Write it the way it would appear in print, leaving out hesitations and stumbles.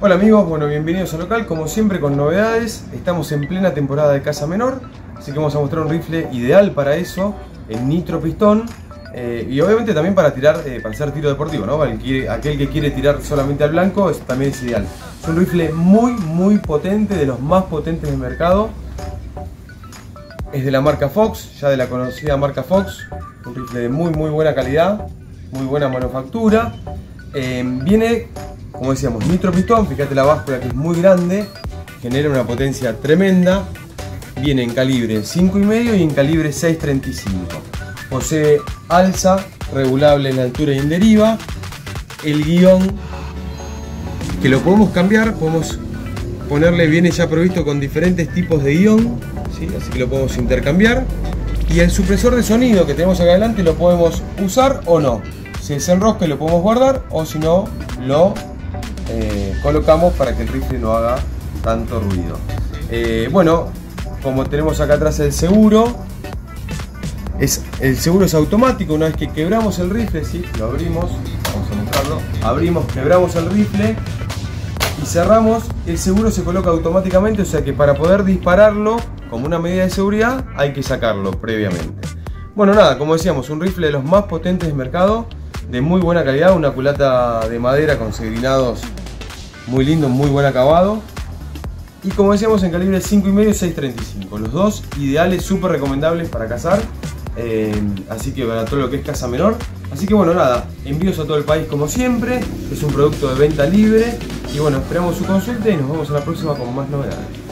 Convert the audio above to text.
Hola amigos, bueno, bienvenidos al local, como siempre con novedades. Estamos en plena temporada de caza menor, así que vamos a mostrar un rifle ideal para eso, el nitro pistón, y obviamente también para tirar, para hacer tiro deportivo, ¿no? Aquel que quiere tirar solamente al blanco también es ideal. Es un rifle muy potente, de los más potentes del mercado. Es de la marca Fox, ya de la conocida marca Fox, un rifle de muy buena calidad, muy buena manufactura. Viene, como decíamos, nitro pistón, fíjate la báscula que es muy grande, genera una potencia tremenda. Viene en calibre 5,5 y en calibre 6.35. Posee alza regulable en altura y en deriva. El guión, que lo podemos cambiar, podemos ponerle, viene ya provisto con diferentes tipos de guión, ¿sí? Así que lo podemos intercambiar. Y el supresor de sonido que tenemos acá adelante lo podemos usar o no. Si se enrosca lo podemos guardar, o si no lo colocamos para que el rifle no haga tanto ruido. Bueno, como tenemos acá atrás el seguro, el seguro es automático. Una vez que quebramos el rifle, ¿sí? Lo abrimos, vamos a mostrarlo, abrimos, quebramos el rifle y cerramos, el seguro se coloca automáticamente, o sea que para poder dispararlo como una medida de seguridad hay que sacarlo previamente. Bueno, nada, como decíamos, un rifle de los más potentes del mercado, de muy buena calidad, una culata de madera con segrinados muy lindo, muy buen acabado. Y como decíamos, en calibre 5,5 y 6.35, los dos ideales, súper recomendables para cazar, así que para todo lo que es caza menor. Así que bueno, nada, envíos a todo el país como siempre, es un producto de venta libre y bueno, esperamos su consulta y nos vemos en la próxima con más novedades.